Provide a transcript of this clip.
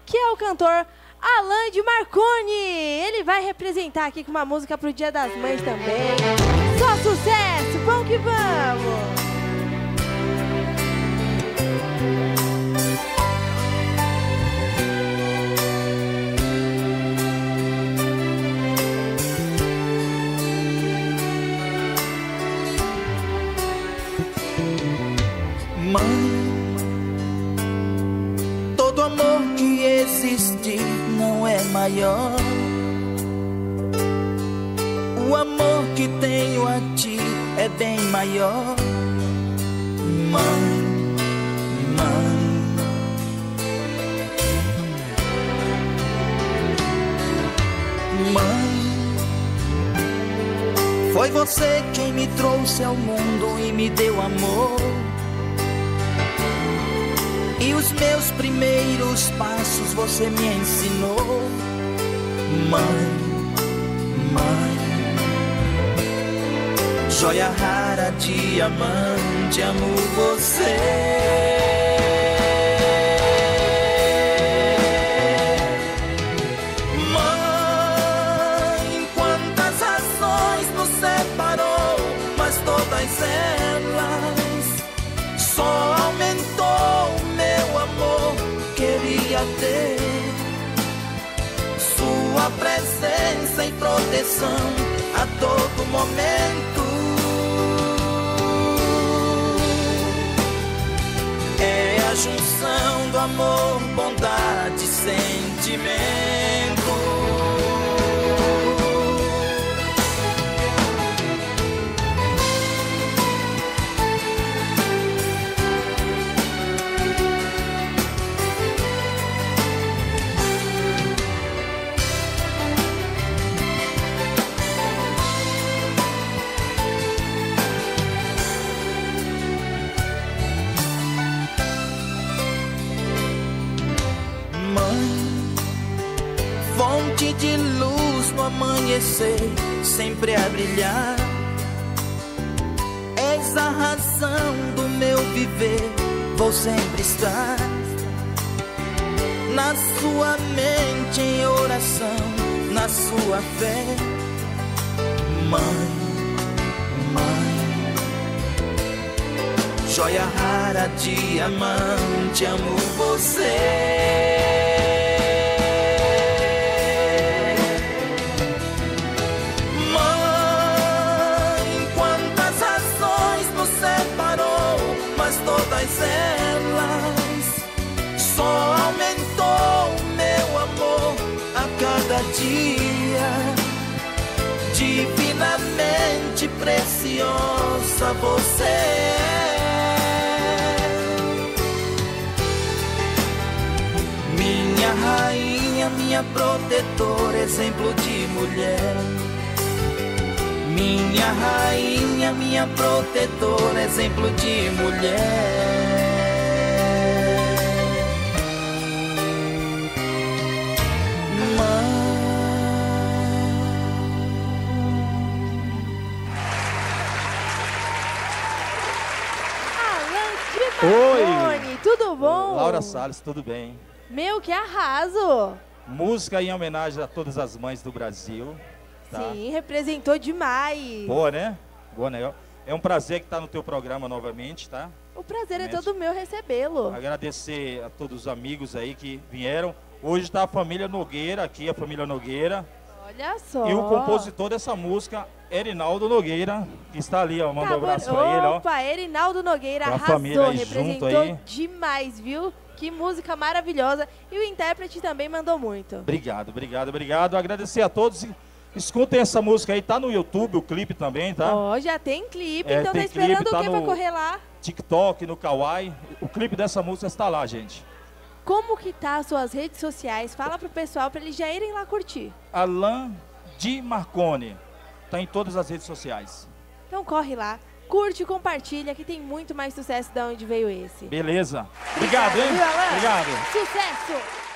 que é o cantor Alan de Marconi. Ele vai representar aqui com uma música pro Dia das Mães também. Só sucesso, vamos que vamos! Mãe, todo amor que existe não é maior. O amor que tenho a ti é bem maior. Mãe, mãe, mãe, foi você quem me trouxe ao mundo e me deu amor. E os meus primeiros passos você me ensinou. Mãe, mãe, joia rara, diamante, amo você. Mãe, quantas razões nos separou, mas todas elas só aumentou o meu amor. Queria ter sua presença e proteção a todo momento. É a junção do amor, bondade, sentimento. Fonte de luz no amanhecer, sempre a brilhar. És a razão do meu viver, vou sempre estar na sua mente em oração, na sua fé. Mãe, mãe, joia rara, diamante, amo você. Todas elas só aumentou o meu amor a cada dia. Divinamente preciosa você é. Minha rainha, minha protetora, exemplo de mulher. Minha rainha, minha protetora, exemplo de mulher. Alan de Marconi, tudo bom? Laura Salles, tudo bem? Meu, que arraso! Música em homenagem a todas as mães do Brasil. Tá? Sim, representou demais. Boa, né? Boa, né? É um prazer que tá no teu programa novamente, tá? O prazer é todo meu recebê-lo. Agradecer a todos os amigos aí que vieram. Hoje está a família Nogueira aqui, a família Nogueira. Olha só. E o compositor dessa música, Erinaldo Nogueira, que está ali, ó. Manda um abraço pra ele, ó. Opa, Erinaldo Nogueira Com a arrasou, família aí representou junto aí. demais, viu? Que música maravilhosa. E o intérprete também mandou muito. Obrigado, obrigado, obrigado. Agradecer a todos. Escutem essa música aí, tá no YouTube, o clipe também, tá? Ó, já tem clipe, então tem tá esperando clipe, o tá que pra no correr lá? TikTok, no Kawaii. O clipe dessa música está lá, gente. Como que tá as suas redes sociais? Fala pro pessoal pra eles já irem lá curtir. Alan de Marconi. Tá em todas as redes sociais. Então corre lá, curte e compartilha que tem muito mais sucesso de onde veio esse. Beleza. Obrigado, hein? Viu, Alan? Obrigado. Sucesso!